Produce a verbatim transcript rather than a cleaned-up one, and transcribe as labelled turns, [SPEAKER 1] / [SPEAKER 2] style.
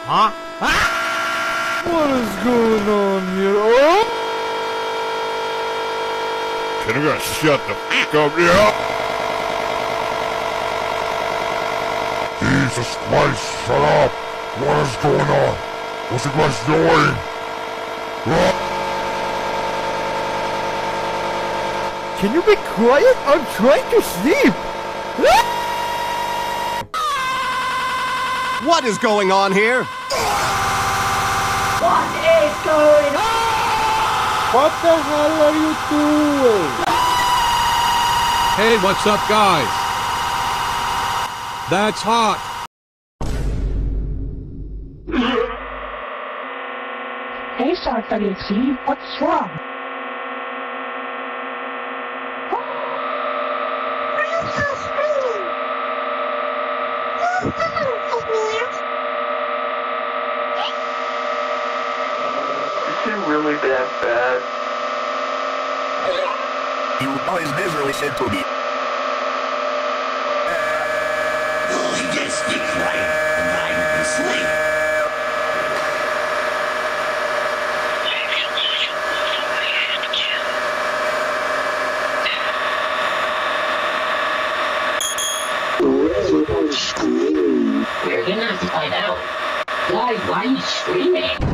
[SPEAKER 1] Huh? Ah! What is going on here? Oh!
[SPEAKER 2] Can you guys shut the f*** up here? Jesus Christ, shut up! What is going on? What's you guys doing? Ah!
[SPEAKER 1] Can you be quiet? I'm trying to sleep!
[SPEAKER 3] What is going on here?
[SPEAKER 4] What is going on?
[SPEAKER 1] What the hell are you doing?
[SPEAKER 5] Hey, what's up, guys? That's hot.
[SPEAKER 4] Hey, Sartarici, what's wrong?
[SPEAKER 6] Is it really that bad?
[SPEAKER 7] You always never listen to me.
[SPEAKER 8] Oh, just be quiet and I'm asleep.
[SPEAKER 4] We're gonna have to find out. Why, why are you screaming?